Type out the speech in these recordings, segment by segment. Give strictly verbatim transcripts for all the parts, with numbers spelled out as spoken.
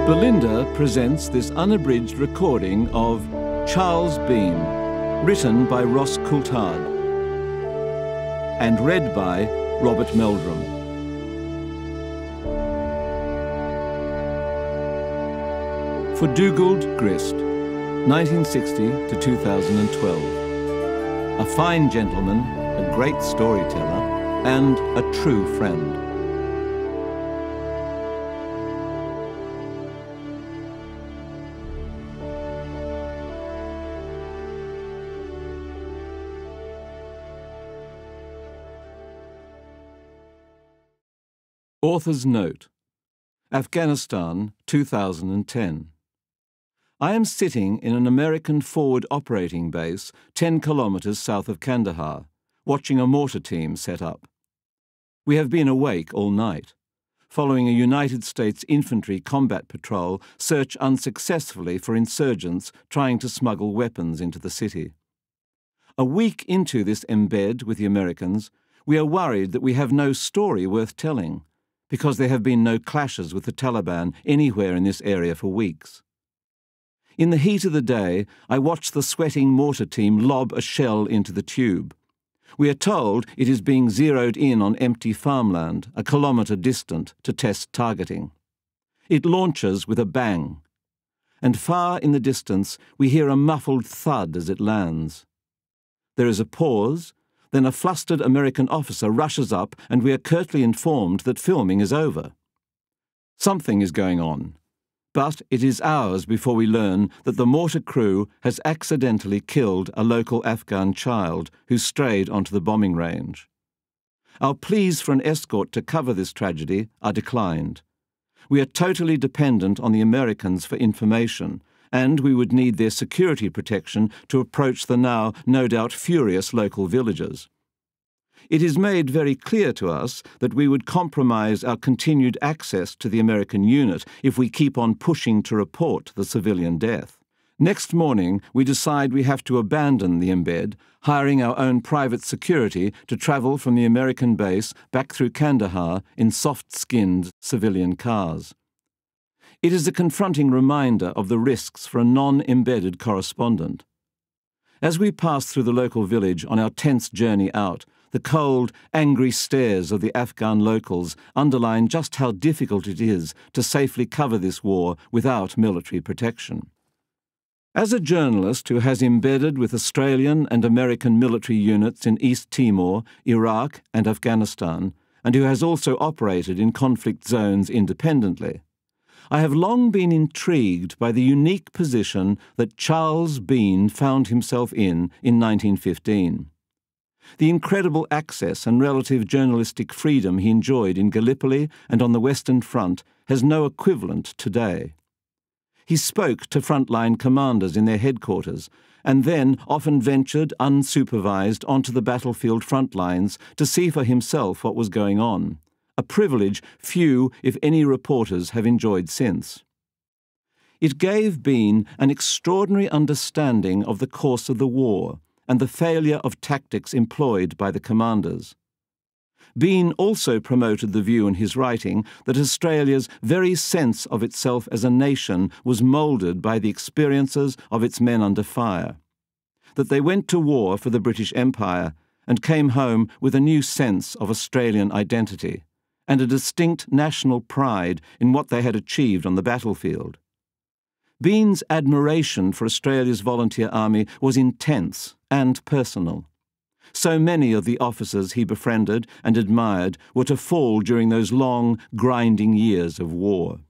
Belinda presents this unabridged recording of Charles Bean, written by Ross Coulthart and read by Robert Meldrum. For Dugald Grist, nineteen sixty to two thousand twelve. A fine gentleman, a great storyteller, and a true friend. Author's Note: Afghanistan, two thousand ten. I am sitting in an American forward operating base ten kilometres south of Kandahar, watching a mortar team set up. We have been awake all night, following a United States infantry combat patrol search unsuccessfully for insurgents trying to smuggle weapons into the city. A week into this embed with the Americans, we are worried that we have no story worth telling, because there have been no clashes with the Taliban anywhere in this area for weeks. In the heat of the day, I watch the sweating mortar team lob a shell into the tube. We are told it is being zeroed in on empty farmland, a kilometre distant, to test targeting. It launches with a bang, and far in the distance we hear a muffled thud as it lands. There is a pause. Then a flustered American officer rushes up and we are curtly informed that filming is over. Something is going on, but it is hours before we learn that the mortar crew has accidentally killed a local Afghan child who strayed onto the bombing range. Our pleas for an escort to cover this tragedy are declined. We are totally dependent on the Americans for information, and we would need their security protection to approach the now, no doubt, furious local villagers. It is made very clear to us that we would compromise our continued access to the American unit if we keep on pushing to report the civilian death. Next morning, we decide we have to abandon the embed, hiring our own private security to travel from the American base back through Kandahar in soft-skinned civilian cars. It is a confronting reminder of the risks for a non-embedded correspondent. As we pass through the local village on our tense journey out, the cold, angry stares of the Afghan locals underline just how difficult it is to safely cover this war without military protection. As a journalist who has embedded with Australian and American military units in East Timor, Iraq and Afghanistan, and who has also operated in conflict zones independently, I have long been intrigued by the unique position that Charles Bean found himself in in nineteen fifteen. The incredible access and relative journalistic freedom he enjoyed in Gallipoli and on the Western Front has no equivalent today. He spoke to frontline commanders in their headquarters and then often ventured unsupervised onto the battlefield front lines to see for himself what was going on, a privilege few, if any, reporters have enjoyed since. It gave Bean an extraordinary understanding of the course of the war and the failure of tactics employed by the commanders. Bean also promoted the view in his writing that Australia's very sense of itself as a nation was moulded by the experiences of its men under fire, that they went to war for the British Empire and came home with a new sense of Australian identity and a distinct national pride in what they had achieved on the battlefield. Bean's admiration for Australia's volunteer army was intense and personal. So many of the officers he befriended and admired were to fall during those long, grinding years of war.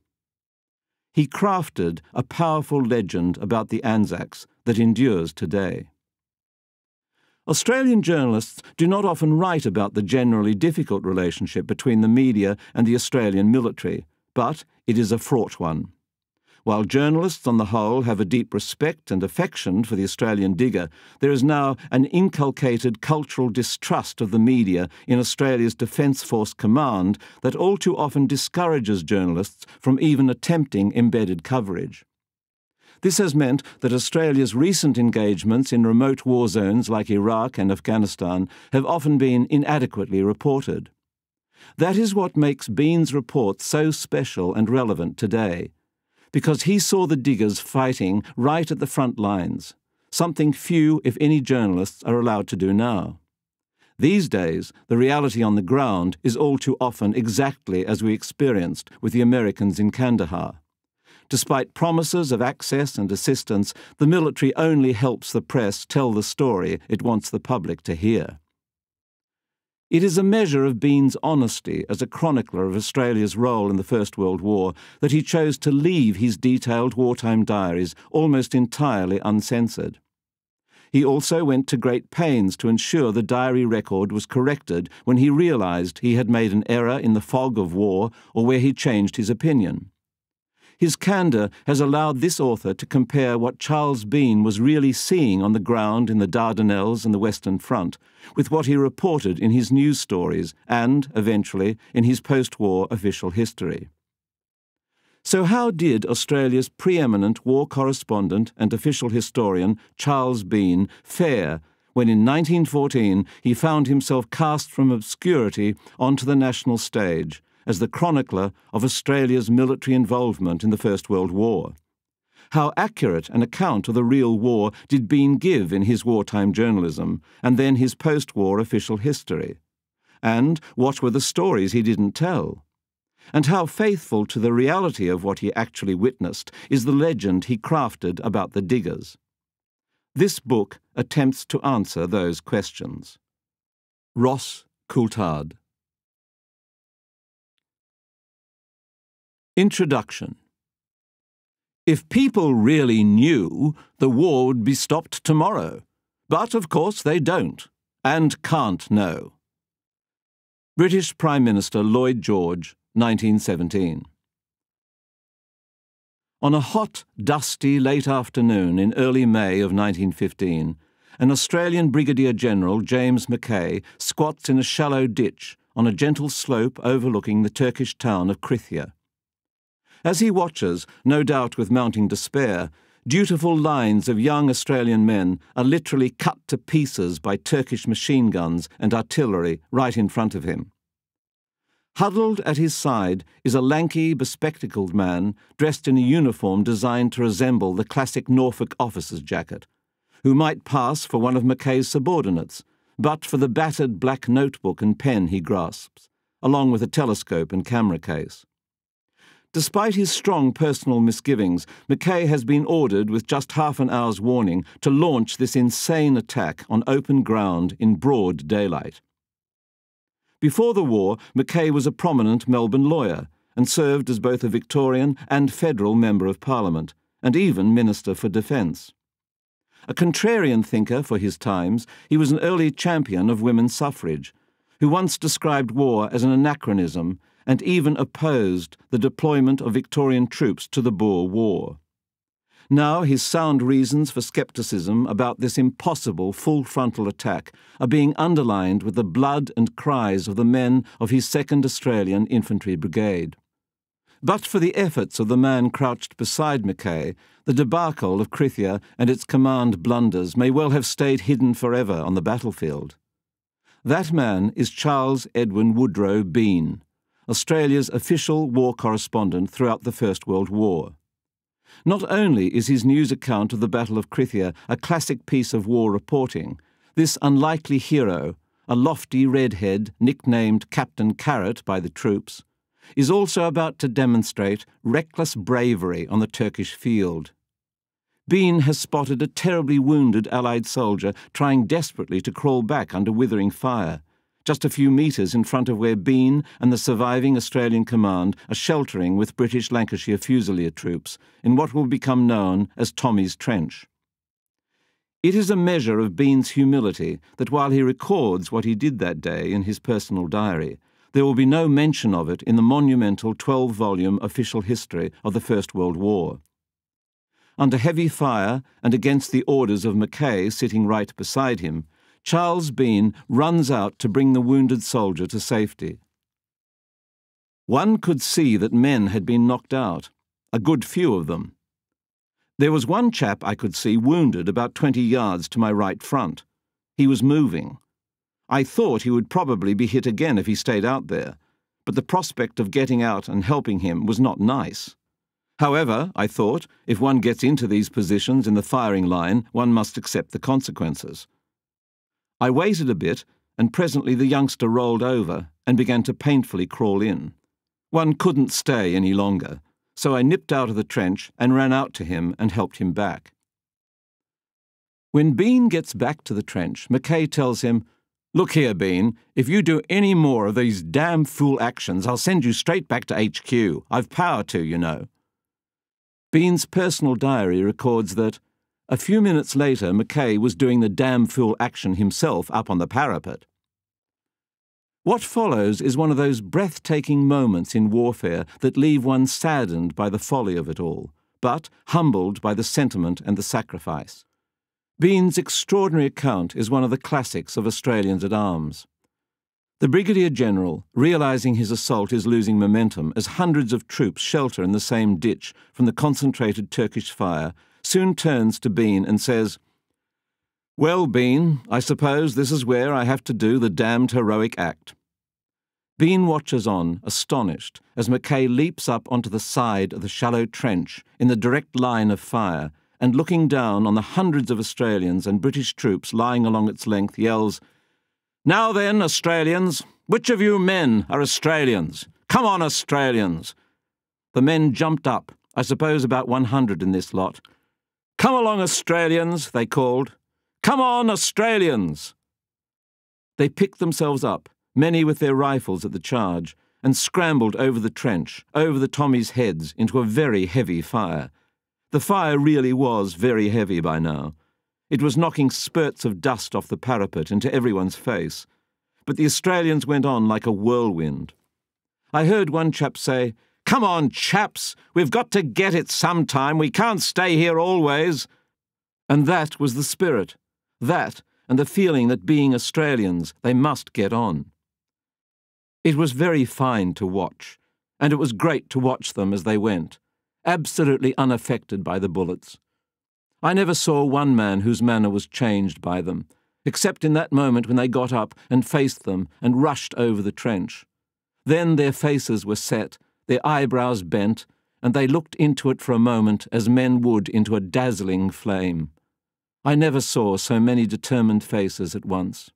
He crafted a powerful legend about the Anzacs that endures today. Australian journalists do not often write about the generally difficult relationship between the media and the Australian military, but it is a fraught one. While journalists on the whole have a deep respect and affection for the Australian digger, there is now an inculcated cultural distrust of the media in Australia's Defence Force Command that all too often discourages journalists from even attempting embedded coverage. This has meant that Australia's recent engagements in remote war zones like Iraq and Afghanistan have often been inadequately reported. That is what makes Bean's report so special and relevant today. because he saw the diggers fighting right at the front lines, something few, if any, journalists are allowed to do now. These days, the reality on the ground is all too often exactly as we experienced with the Americans in Kandahar. Despite promises of access and assistance, the military only helps the press tell the story it wants the public to hear. It is a measure of Bean's honesty as a chronicler of Australia's role in the First World War that he chose to leave his detailed wartime diaries almost entirely uncensored. He also went to great pains to ensure the diary record was corrected when he realised he had made an error in the fog of war or where he changed his opinion. His candour has allowed this author to compare what Charles Bean was really seeing on the ground in the Dardanelles and the Western Front with what he reported in his news stories and, eventually, in his post-war official history. So how did Australia's preeminent war correspondent and official historian Charles Bean fare when in nineteen fourteen he found himself cast from obscurity onto the national stage as the chronicler of Australia's military involvement in the First World War? How accurate an account of the real war did Bean give in his wartime journalism and then his post-war official history? And what were the stories he didn't tell? And how faithful to the reality of what he actually witnessed is the legend he crafted about the diggers? This book attempts to answer those questions. Ross Coulthart. Introduction. If people really knew, the war would be stopped tomorrow. But, of course, they don't, and can't know. British Prime Minister Lloyd George, nineteen seventeen. On a hot, dusty late afternoon in early May of nineteen fifteen, an Australian Brigadier General, James Mackay, squats in a shallow ditch on a gentle slope overlooking the Turkish town of Krithia. As he watches, no doubt with mounting despair, dutiful lines of young Australian men are literally cut to pieces by Turkish machine guns and artillery right in front of him. Huddled at his side is a lanky, bespectacled man dressed in a uniform designed to resemble the classic Norfolk officer's jacket, who might pass for one of Mackay's subordinates, but for the battered black notebook and pen he grasps, along with a telescope and camera case. Despite his strong personal misgivings, Mackay has been ordered with just half an hour's warning to launch this insane attack on open ground in broad daylight. Before the war, Mackay was a prominent Melbourne lawyer and served as both a Victorian and federal Member of Parliament, and even Minister for Defence. A contrarian thinker for his times, he was an early champion of women's suffrage, who once described war as an anachronism and even opposed the deployment of Victorian troops to the Boer War. Now his sound reasons for scepticism about this impossible full-frontal attack are being underlined with the blood and cries of the men of his second Australian Infantry Brigade. But for the efforts of the man crouched beside Mackay, the debacle of Krithia and its command blunders may well have stayed hidden forever on the battlefield. That man is Charles Edwin Woodrow Bean, Australia's official war correspondent throughout the First World War. Not only is his news account of the Battle of Krithia a classic piece of war reporting, this unlikely hero, a lofty redhead nicknamed Captain Carrot by the troops, is also about to demonstrate reckless bravery on the Turkish field. Bean has spotted a terribly wounded Allied soldier trying desperately to crawl back under withering fire, just a few metres in front of where Bean and the surviving Australian command are sheltering with British Lancashire Fusilier troops in what will become known as Tommy's Trench. It is a measure of Bean's humility that while he records what he did that day in his personal diary, there will be no mention of it in the monumental twelve-volume official history of the First World War. Under heavy fire and against the orders of Mackay sitting right beside him, Charles Bean runs out to bring the wounded soldier to safety. One could see that men had been knocked out, a good few of them. There was one chap I could see wounded about twenty yards to my right front. He was moving. I thought he would probably be hit again if he stayed out there, but the prospect of getting out and helping him was not nice. However, I thought, if one gets into these positions in the firing line, one must accept the consequences. I waited a bit, and presently the youngster rolled over and began to painfully crawl in. One couldn't stay any longer, so I nipped out of the trench and ran out to him and helped him back. When Bean gets back to the trench, Mackay tells him, "Look here, Bean, if you do any more of these damn fool actions, I'll send you straight back to H Q. I've power to, you know." Bean's personal diary records that a few minutes later Mackay was doing the damn fool action himself up on the parapet. What follows is one of those breathtaking moments in warfare that leave one saddened by the folly of it all, but humbled by the sentiment and the sacrifice. Bean's extraordinary account is one of the classics of Australians at arms. The Brigadier General, realising his assault is losing momentum as hundreds of troops shelter in the same ditch from the concentrated Turkish fire, soon turns to Bean and says, "Well, Bean, I suppose this is where I have to do the damned heroic act." Bean watches on, astonished, as Mackay leaps up onto the side of the shallow trench in the direct line of fire, and looking down on the hundreds of Australians and British troops lying along its length, yells, "Now then, Australians, which of you men are Australians? Come on, Australians!" The men jumped up, I suppose about one hundred in this lot. "Come along, Australians," they called. "Come on, Australians!" They picked themselves up, many with their rifles at the charge, and scrambled over the trench, over the Tommies' heads, into a very heavy fire. The fire really was very heavy by now. It was knocking spurts of dust off the parapet into everyone's face. But the Australians went on like a whirlwind. I heard one chap say, "Come on, chaps, we've got to get it sometime, we can't stay here always." And that was the spirit. That, and the feeling that being Australians, they must get on. It was very fine to watch, and it was great to watch them as they went, absolutely unaffected by the bullets. I never saw one man whose manner was changed by them, except in that moment when they got up and faced them and rushed over the trench. Then their faces were set, their eyebrows bent, and they looked into it for a moment as men would into a dazzling flame. I never saw so many determined faces at once.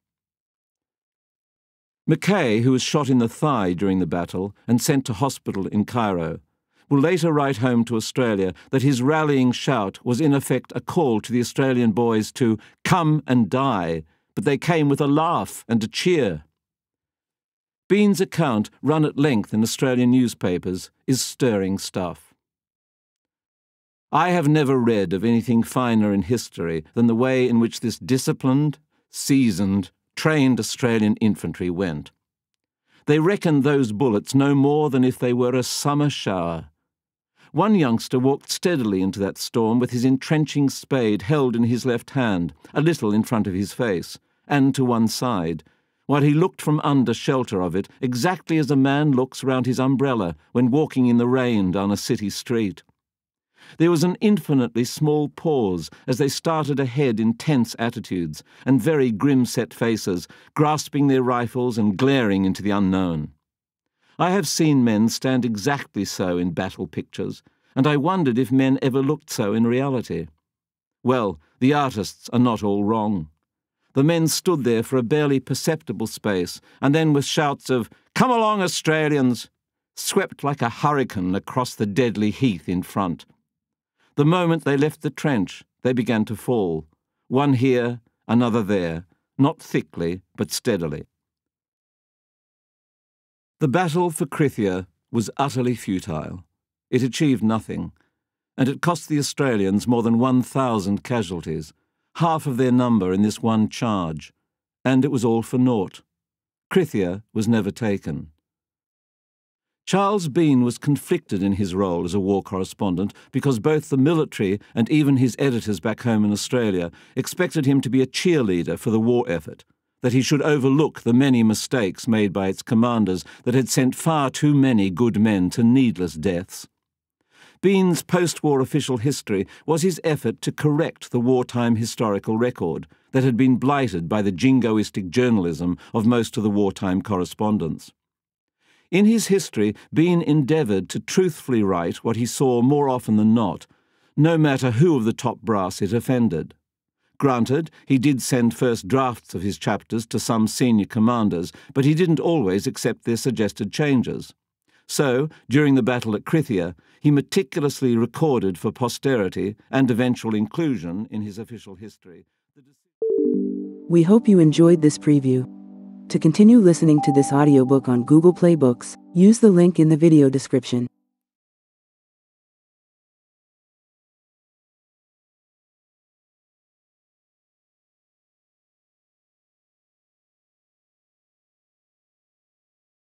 Mackay, who was shot in the thigh during the battle and sent to hospital in Cairo, will later write home to Australia that his rallying shout was in effect a call to the Australian boys to come and die, but they came with a laugh and a cheer. Bean's account, run at length in Australian newspapers, is stirring stuff. I have never read of anything finer in history than the way in which this disciplined, seasoned, trained Australian infantry went. They reckoned those bullets no more than if they were a summer shower. One youngster walked steadily into that storm with his entrenching spade held in his left hand, a little in front of his face, and to one side, while he looked from under shelter of it exactly as a man looks round his umbrella when walking in the rain down a city street. There was an infinitely small pause as they started ahead in tense attitudes and very grim-set faces, grasping their rifles and glaring into the unknown. I have seen men stand exactly so in battle pictures, and I wondered if men ever looked so in reality. Well, the artists are not all wrong. The men stood there for a barely perceptible space, and then with shouts of, "Come along, Australians!" swept like a hurricane across the deadly heath in front. The moment they left the trench, they began to fall, one here, another there, not thickly, but steadily. The battle for Krithia was utterly futile. It achieved nothing, and it cost the Australians more than one thousand casualties, half of their number in this one charge, and it was all for naught. Krithia was never taken. Charles Bean was conflicted in his role as a war correspondent because both the military and even his editors back home in Australia expected him to be a cheerleader for the war effort, that he should overlook the many mistakes made by its commanders that had sent far too many good men to needless deaths. Bean's post-war official history was his effort to correct the wartime historical record that had been blighted by the jingoistic journalism of most of the wartime correspondents. In his history, Bean endeavoured to truthfully write what he saw more often than not, no matter who of the top brass it offended. Granted, he did send first drafts of his chapters to some senior commanders, but he didn't always accept their suggested changes. So, during the battle at Krithia, he meticulously recorded for posterity and eventual inclusion in his official history. We hope you enjoyed this preview. To continue listening to this audiobook on Google Play Books, use the link in the video description.